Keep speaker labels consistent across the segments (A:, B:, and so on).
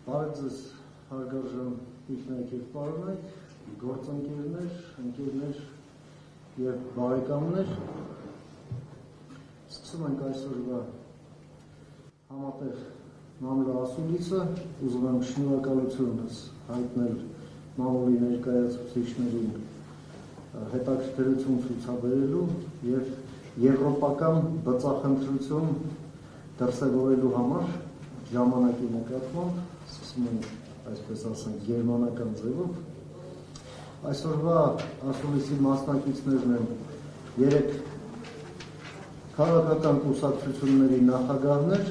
A: Բարեձեզ հարգարժան ինքնայք և պարոնայք, գործընկերներ, ընկերներ և բարեկամներ, սկսում ենք այսօրվա համատեղ մամուլի ասուլիսը, ուզում եմ շնորհակալությունս հայտնել մամուլի ներկայացուցիչներին հետաքրքրություն ցուցաբերելու և եվրոպական բծախնդրություն դրսևորելու համար ժամանակի նկատմամբ սկսում ենք, այսպես ասենք, գերմանական ձևով։ Այսօրվա ասուլիսի մասնակիցներն են 3 քաղաքական կուսակցությունների նախագահներ,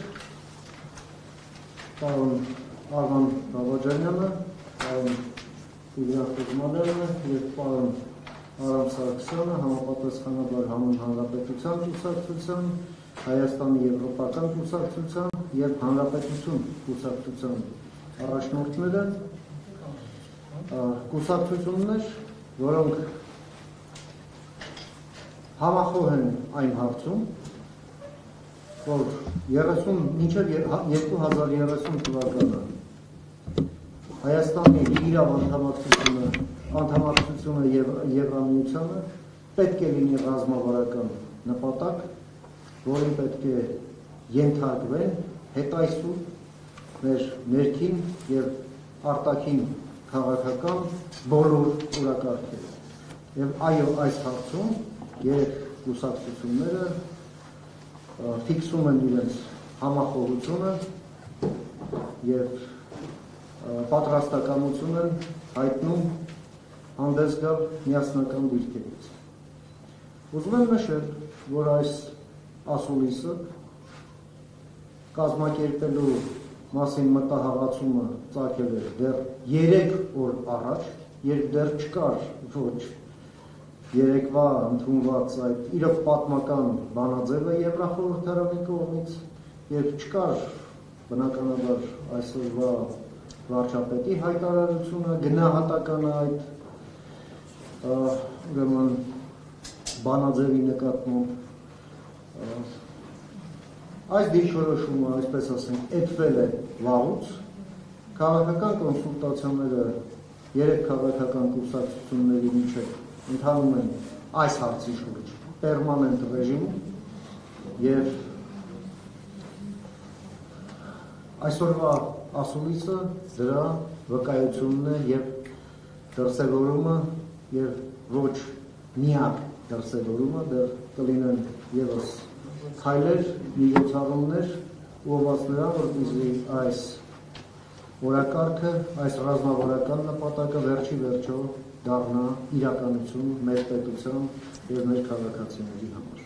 A: պարոն Արման Բաբաջանյանը, պարոն Տիգրան Խոզմալյանը և պարոն Արամ Սարգսյանը, համապատասխանաբար Հանուն Հանրապետության կուսակցության, Հայաստանի Եվրոպական կուսակցության և Հանրապետություն կուսակցության առաջնորդները, կուսակցություններ, որոնք համախոհ են այն հարցում, որ մինչև 2030 թվականը Հայաստանի իրավ անդամակցությունը Եվրամիությանը պետք է լինի ռազմավարական նպատակ, որին պետք է ենթարկվեն հետայսուր մեր ներքին և արտաքին քաղաքական բոլոր օրակարգերը։ Եվ այո, այս հարցում 3 կուսակցությունները ֆիքսում են իրենց համախոհությունը և պատրաստակամություն են հայտնում հանդես գալ միասնական դիրքերից։ Ուզում եմ նշել, որ այս ասուլիսը կազմակերպելու մասին մտահղացումը ծագել էր դեռ 3 օր առաջ, երբ դեռ չկար ոչ երեկվա ընդունված այդ իրոք պատմական բանաձևը Եվրախորհրդարանի կողմից, երբ չկար բնականաբար այսօրվա վարչապետի հայտարարությունը, գնահատականը այդ ուրեմն բանաձևի նկատմամբ, այս դիրքորոշումը, այսպես ասենք, էթվել է վաղուց, քաղաքական կոնսուլտացիաները 3 քաղաքական կուսակցությունների միջև ընթանում են այս հարցի շուրջ պերմանենտ ռեժիմում և այսօրվա ասուլիսը դրա վկայությունն է և դրսևորումը և ոչ միակ դրսևորումը, դեռ կլինեն ևս քայլեր, միջոցառումներ ուղղված նրան, որպեսզի այս օրակարգը, այս ռազմավարական նպատակը վերջի վերջո դառնա իրականություն մեր պետության և մեր քաղաքացիների համար։